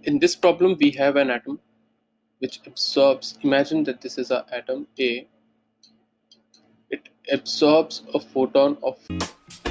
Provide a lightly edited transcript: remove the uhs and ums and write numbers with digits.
In this problem, we have an atom which absorbs, imagine that this is our atom A, it absorbs a photon of